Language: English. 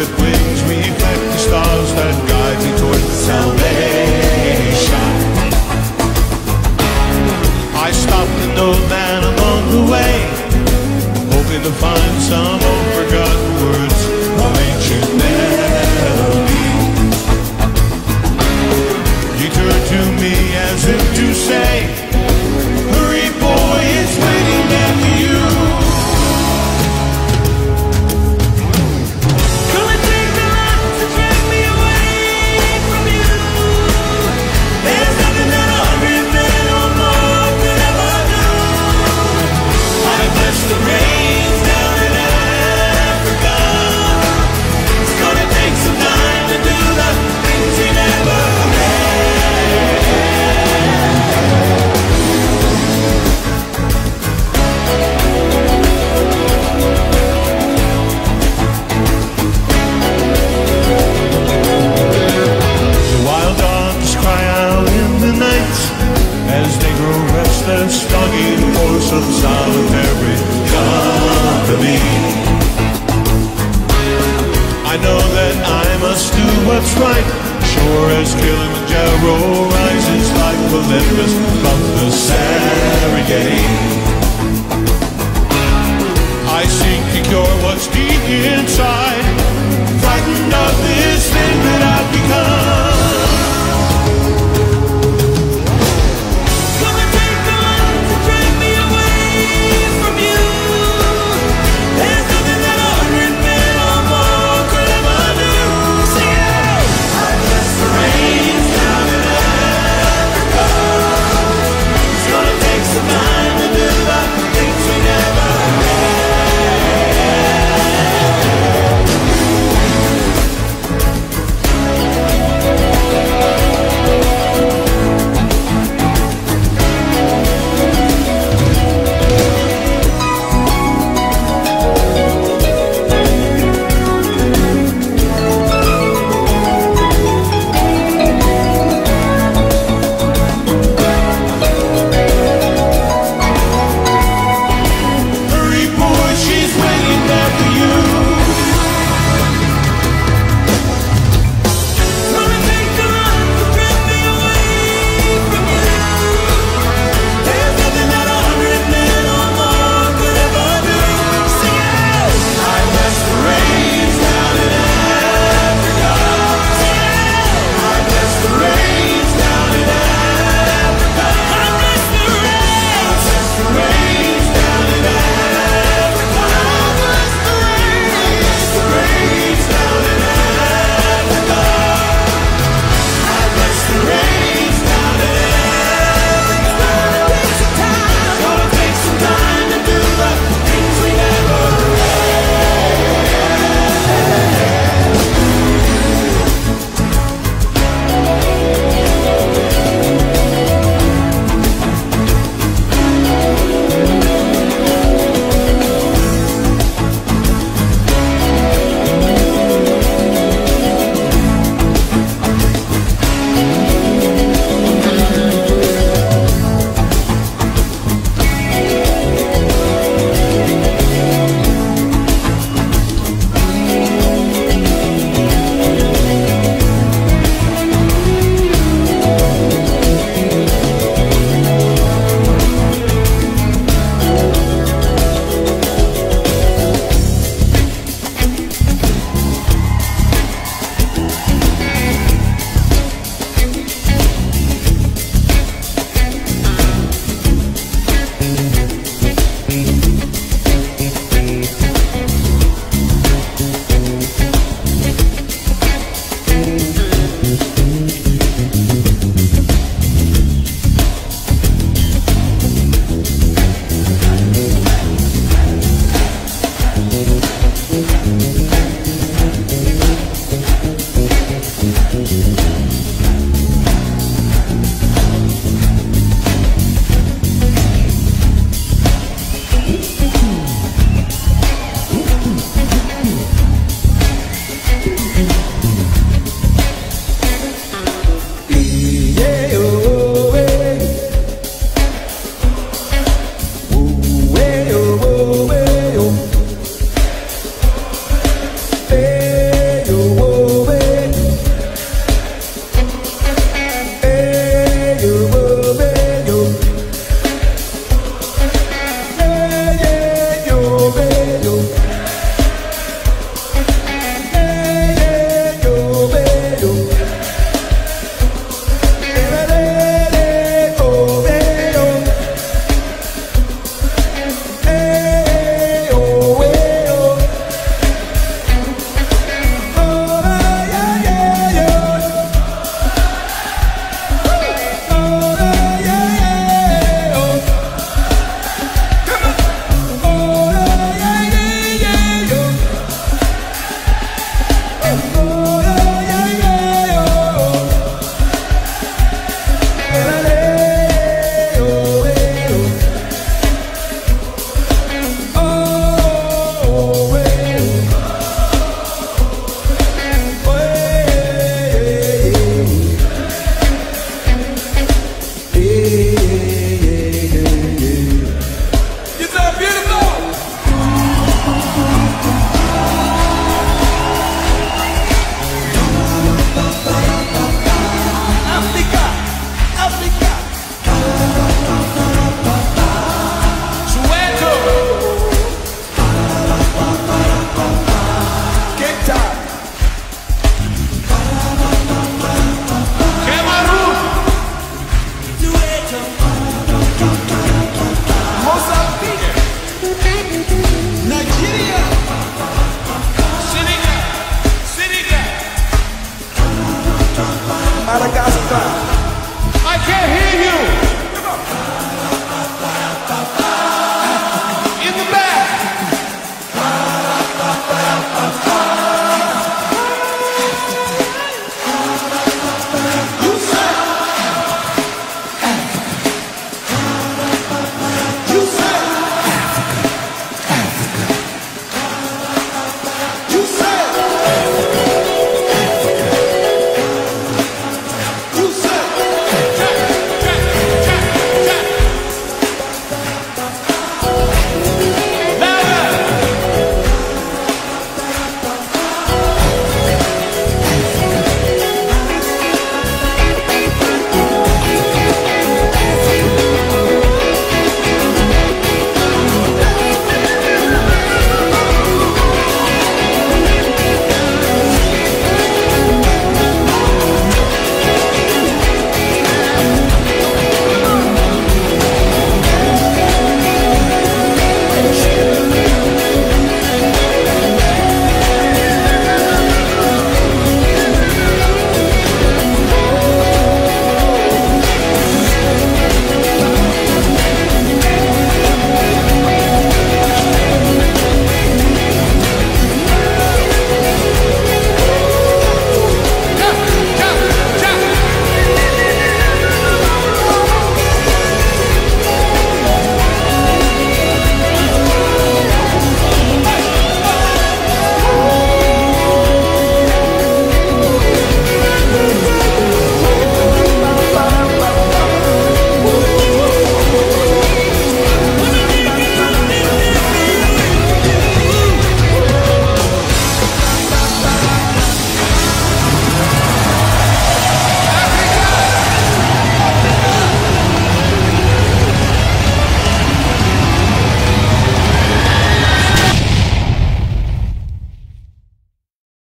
with wings reflect the stars that guide me toward salvation. I stopped an old man along the way, hoping to find some old forgotten words of ancient melody. He turned to me as if to say, hurry boy, it's waiting there for you. Come and take the light to drag me away from you. There's nothing that 100 men or more could ever do. I bless the rains down in Africa. It's gonna take some time to do the things we never had. The wild dogs cry out in the night as they grow restless, longing for some solitary company. I know that I must do what's right, sure as Kilimanjaro rises like Olympus from the Serengeti. I seek to cure what's deep inside, frightened of this thing that I've become. Come and take the light to drag me away from you. There's nothing that 100 men or more could ever do. Sing it out! I bless the rains down in Africa. It's gonna take some time to do the things we never had. amor.